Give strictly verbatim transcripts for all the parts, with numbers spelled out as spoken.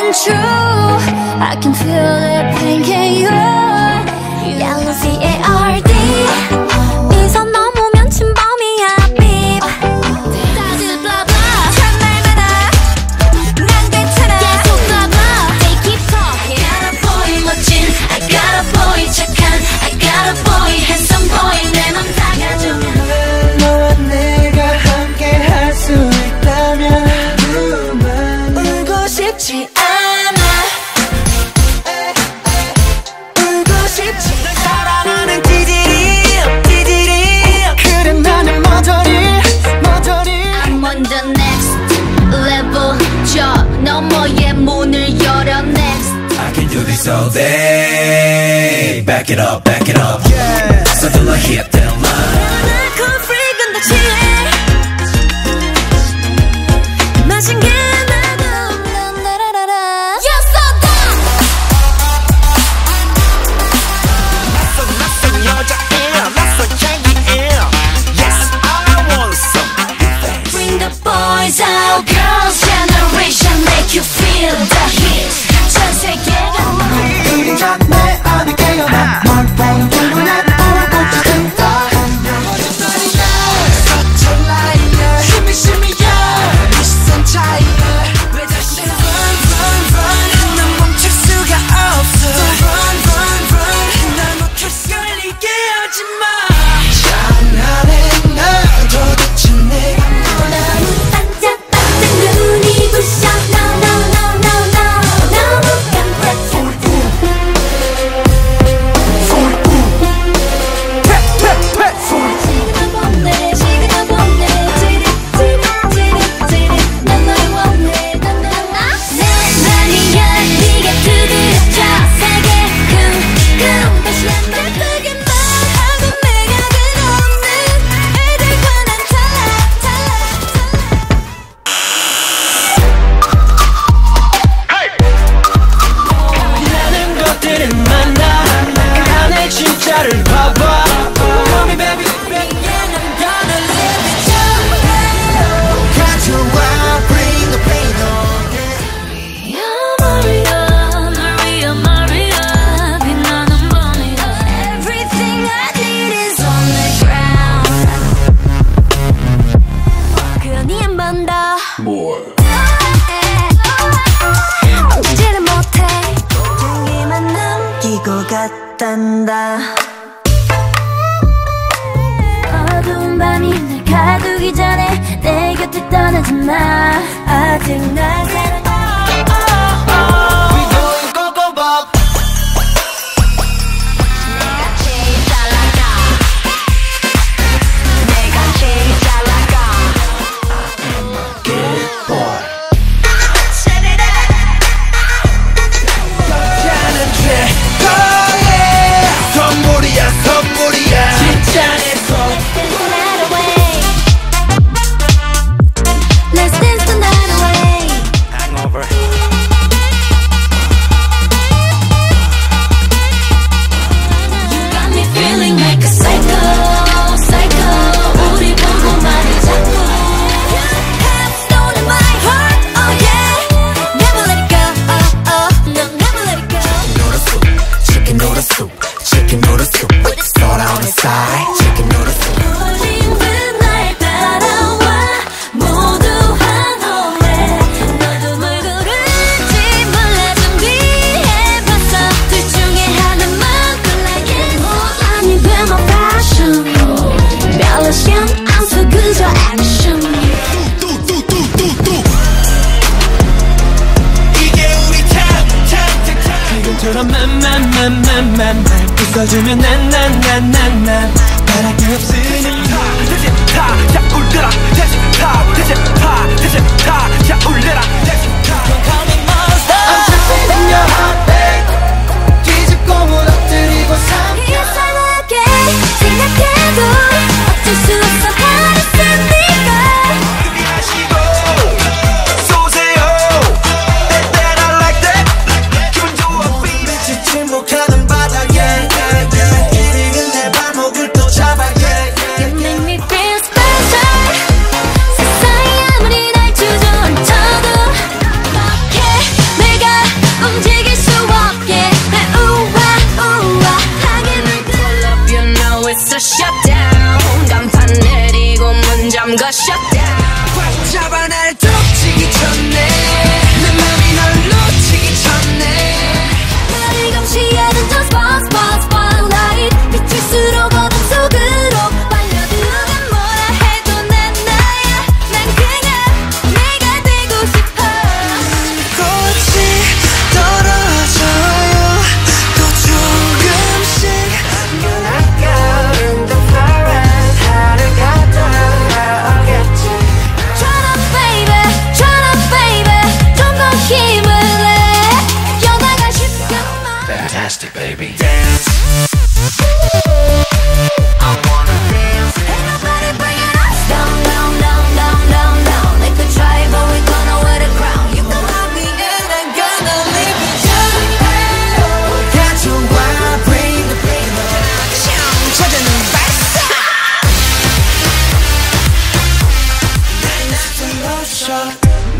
and true. I can feel the pain, can you? Yellow C A R D. 이 선 넘으면 침범이야, beep. 다들 blah blah. 참말마다 난 괜찮아. 계속 blah blah. They keep talking. I got a boy 멋진, I got a boy 착한, I got a boy handsome boy. 내 맘 다 가져. 너와 내가 함께 할 수 있다면 울고 싶지 않아. 울고 싶지 널 사랑하는 찌질이 찌질이. 그래 나는 머저리 머저리. I'm on the next level. 저 너머의 문을 열어 next. I can do this all day. Back it up, back it up. Yeah. 서둘러 hit that line. 날 cool freak은 다 취해. 마신 게 나도 란다라라라. You're so dumb. 낯선 낯선 여자애야 낯선 향기애야. Yes, I want some. Bring the boys out, girls generation make you feel the heat. 전 세계가 우린 내 안에 깨어나 널 보는 눈에 불꽃이 든다. 힘이 심이야 이 시선 차이야. 왜 다시 run run run. 난 멈출 수가 없어. Run run run. 날 놓쳐 끌리게 하지마. 장난해 나 도대체 내가 너무 반짝반짝 눈이 부셔. No no no no no. 너무 깜짝이야. 시그널 보내 시그널 보내. 찌릿 찌릿 찌릿 찌릿. 난 널 원해 난 널 원해. 아니야 네가 두드려져. 세게 쿵쿵 다시 한번 예쁘게 말하고 내가 끝없는 애들과 난 달라 달라. 라는 것들은 많아. 내 진짜를 봐봐. Call me baby baby and I'm gonna live it up. 가져와 bring the pain on. Maria, Maria, Maria, 빛나는 밤이야. Everything I did is on the ground. 그러니 한 번 더. 멈추지를 못해. 향기만 남기고 갔단다. 어두운 밤이 날 가두기 전에 내 곁을 떠나지 마. 아직 날 사랑해. We going go go pop. 내가 제일 잘 나가. 내가 제일 잘 나가. 자는 최고의 선물이야 선물이야. 진짜 내 손. Dance the night away. Let's dance the night away. Hangover. You got me feeling like a psycho, psycho. 우리 보고 말이 자꾸. You have stolen my heart, oh yeah. Never let it go, oh oh. No, never let it go. Noodle soup, chicken noodle soup, chicken noodle soup with soda on the side. Chicken noodle soup. 우린 날 따라와 모두 환호해. 너도 뭘 고를지 몰라 준비해봤어. 둘 중에 하나만 골라야. 아니 왜 my passion. 멜로디는 안써 그저 액션. 이게 우리 time, time, time, time. 지금처럼 맘맘맘맘맘 날 웃어주면 난난난난난 바랄 게 없으니까. 대신 타, 자 울려라. 대신 타, 대신 타, 대신 타, 자 울려라. 대신 타. Call me monster. I'm trapped in your heart, babe. 뒤집고 무너뜨리고 삼켜. 이상하게 생각해도 어쩔 수 없어. 하루쓰니까 준비하시고 쏘세요. That that I like that. 기분 좋아 baby. 빛이 침묵하는 바닥에 이리는 내 발목을 또 잡아. You make me feel special. 세상이 아무리 날 주저앉혀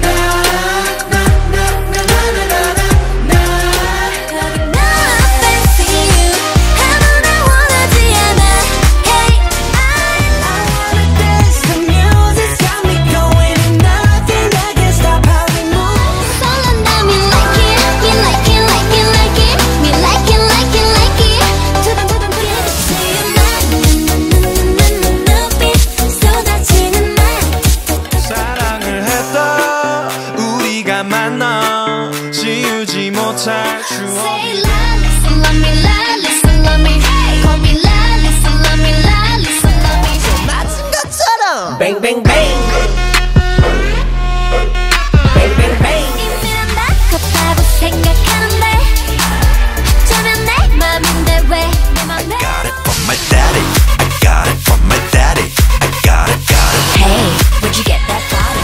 Bang bang bang Bang bang bang 이미란 나같다고 생각하는데 저면 내 맘인데 왜 내 맘에 I got it from my daddy I got it from my daddy I got it, got it Hey, where'd you get that body?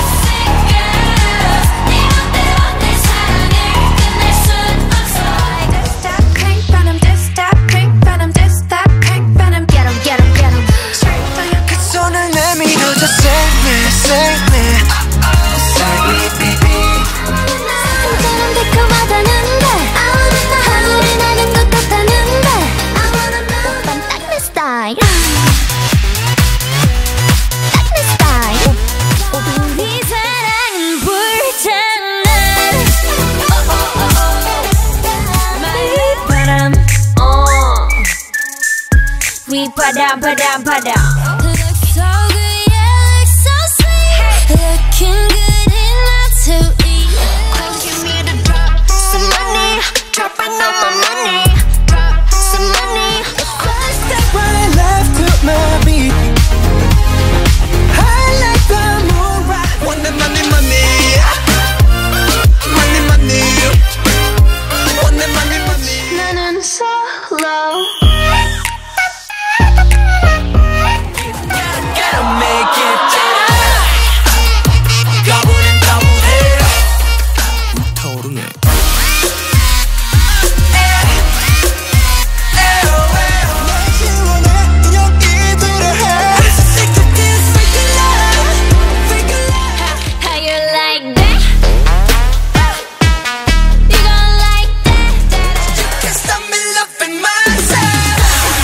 네 맘대로 내 사랑을 끝낼 순 없어 Just stop, crank, venom, just stop, crank, venom, just stop, crank, venom Get 'em, get 'em, get 'em 그 손을 내밀어줘 Save me, save me Save me, baby 진짜는 달콤하다는데 하늘이 나는 것 같다는데 I wanna know 오빤 딱 내 스타일 딱 내 스타일 우리 사랑은 불장난 바람 위바람 바람 바람 Look so good, yeah, look so sweet Looking good enough to eat Give me the drop, some money Drop it on my money Drop some money Step right left to my beat I like the moonlight Want the money, money Money, money Want the money, money 나는 solo Gotta make it 더블은 더블해 토르해 How you like that? You gon' like that? Can't stop me loving myself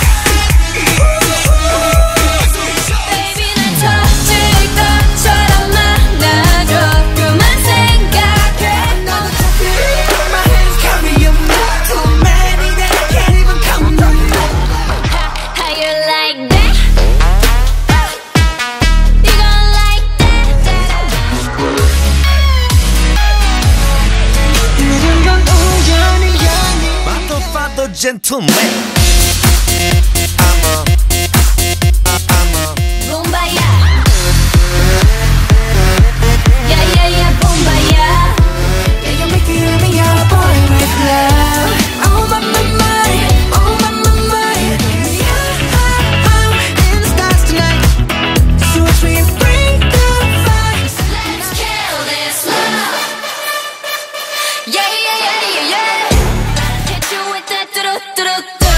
Baby 난 터질 것처럼 만나줘 그만 생각해 너도 Put my hands carry your mind Too many that I can't even count How you like that? You gon' like that? 이런 건 우연이야 봐도 봐도 gentleman 봄바야 야야야 봄바야 Yeah, you make it me out of boy with love Oh my, my, my Oh my, my, my Yeah, I'm in the stars tonight So as we bring the fire Let's kill this love Yeah yeah yeah yeah yeah Hit you with that do do do do do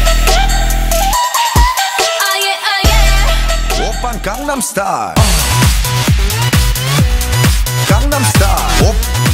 Oh yeah oh yeah 오빤 강남스타일 강남스타일 오